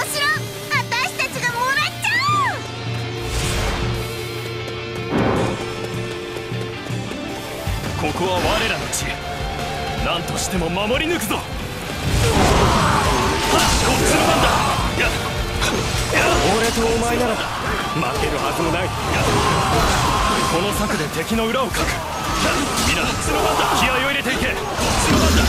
しろ。私たちがもらっちゃう。ここは我らの地。何としても守り抜くぞ。こっちの番だ。俺とお前なら負けるはずもない。この策で敵の裏をかく。みんな気合を入れていけ。こっちの番だ。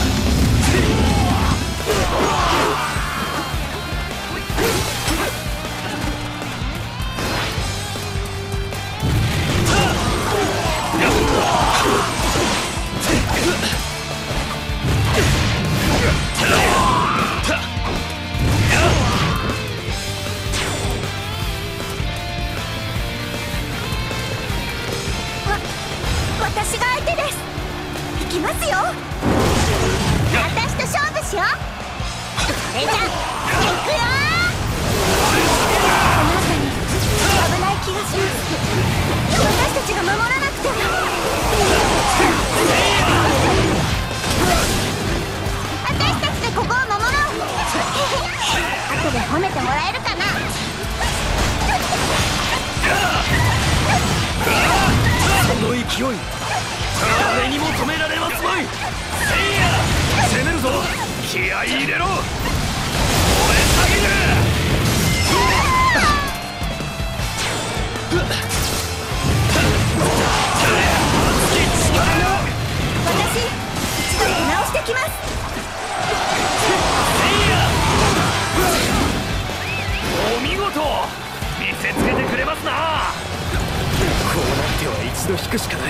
私が相手です。行きますよ。私と勝負しよう。それじゃ行くよ。あなたに危ない気がします。私たちが守らなくても。私たちでここを守ろう。後で褒めてもらえるかな。 この勢い誰にも止められますまい。せいや攻めるぞ。気合い入れろ。燃え下げる。 私一度出直してきます。 せいやお見事。見せつけてくれますな。こうなっては一度引くしかない。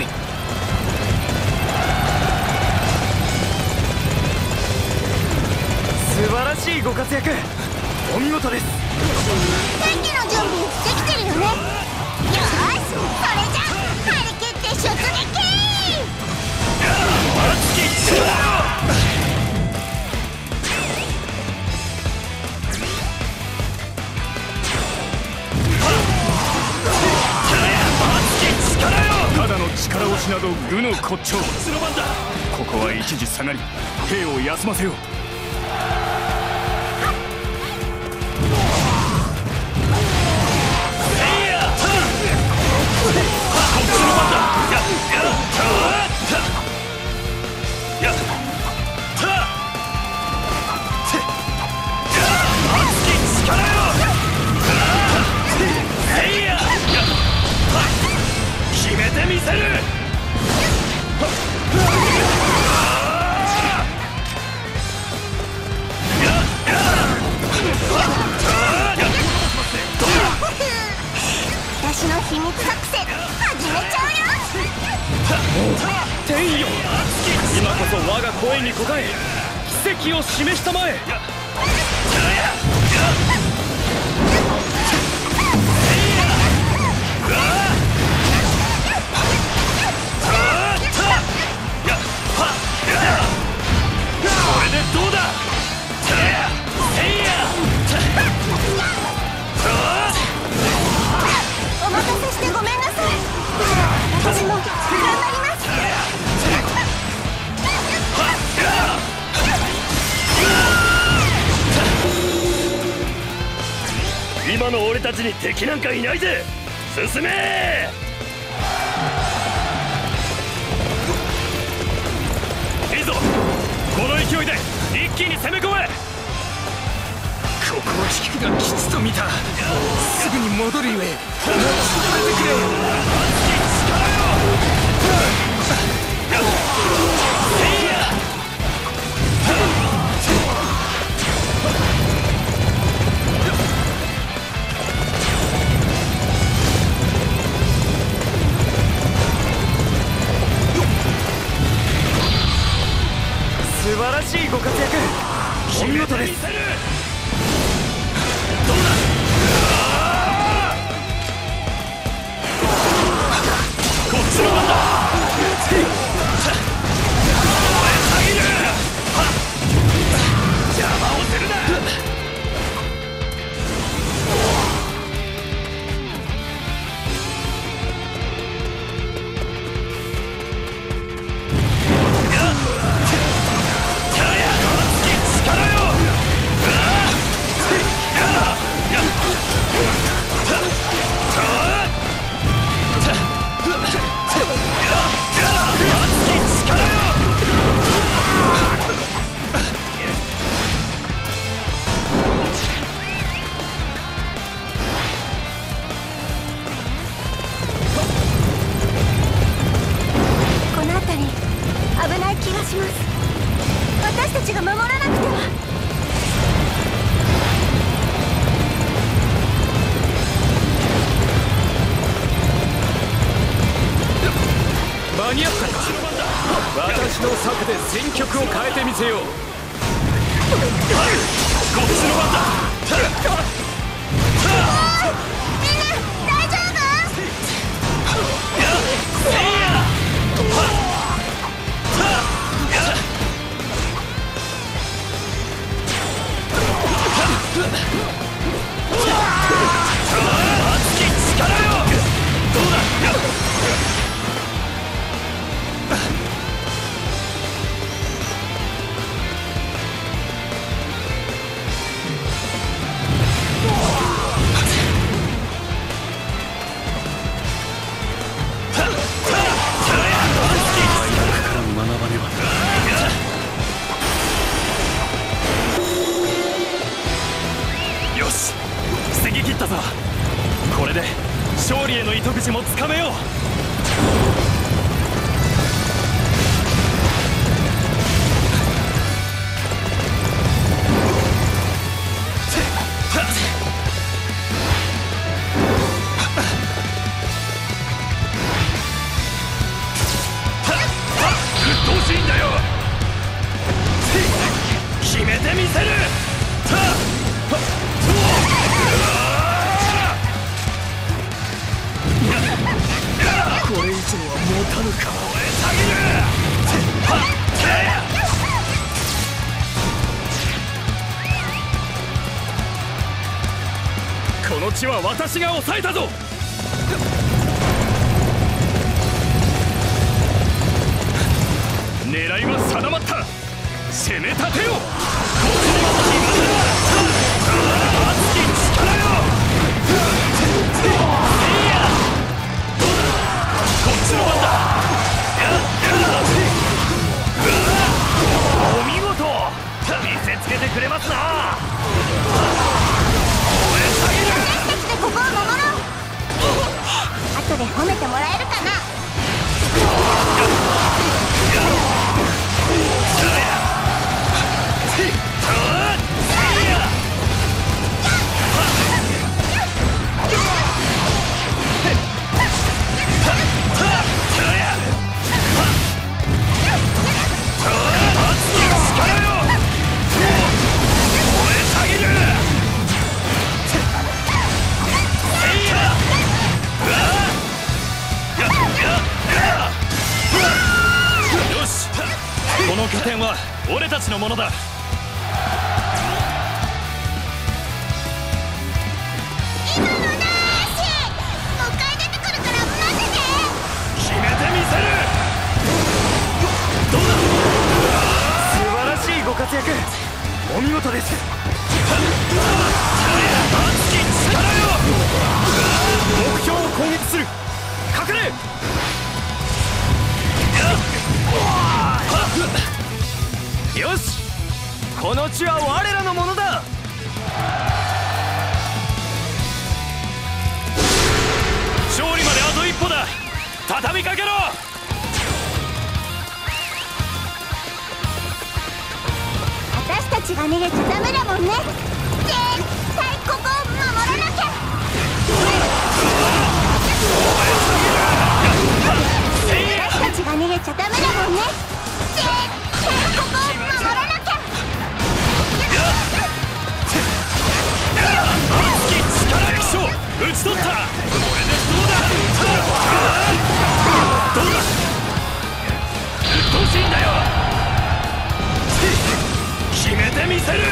素晴らしいご活躍。お見事です。 天気の準備できてるよね。よーし、それじゃ張り切って出撃。 ただの力押しなど愚の骨頂。ここは一時下がり兵を休ませよう。決めてみせる。 私の秘密作戦始めちゃうよ。 天よ、今こそ我が声に応え奇跡を示したまえ。これでどうだ。 お待たせしてごめんなさい。私も頑張ります。 今の俺たちに敵なんかいないぜ。進め。いいぞ、この勢いで一気に攻め込め。ここは引くが吉と見た。すぐに戻るゆえお待ち止めてくれ。素晴らしいご活躍。お見事です。どうだ。こっちの番だ。 私の策で戦局を変えてみせよう。こっちの番だ。 みんな大丈夫？ 熱き力よ。どうだ。よし、防ぎ切ったぞ。これで勝利への糸口もつかめよう。鬱陶しいんだよ。決めてみせる。これ以上は持たぬか。燃えたぎる。この地は私が抑えたぞ。狙いは定まった。攻め立てよ。こっちにも決まる。熱き力よ。こっちの番だ。お見事。見せつけてくれますな。燃えたぎる。 私たちでここを守ろう。後で褒めてもらえるかな。 この拠点は俺たちのものだ。 今のなーし、もう一回出てくるから待ってて。 決めてみせる。どうだ。素晴らしいご活躍。お見事です。熱き力よ。目標を攻撃する。隠れ。よし、この地は我らのものだ。勝利まであと一歩だ。畳みかけろ。 私たちが逃げちゃダメだもんね。絶対ここを守らなきゃ。私たちが逃げちゃダメだもんね。絶対ここを守らなきゃ。 熱き力液晶打ち取った。これでどうだ。どうだ。鬱陶しいんだよ。決めてみせる。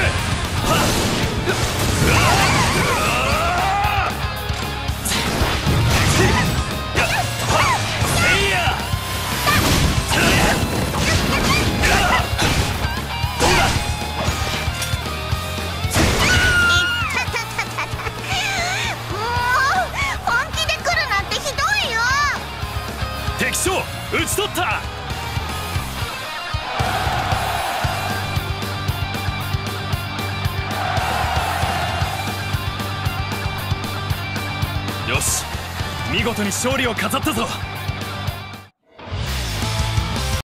敵将討ち取った。よし、見事に勝利を飾ったぞ。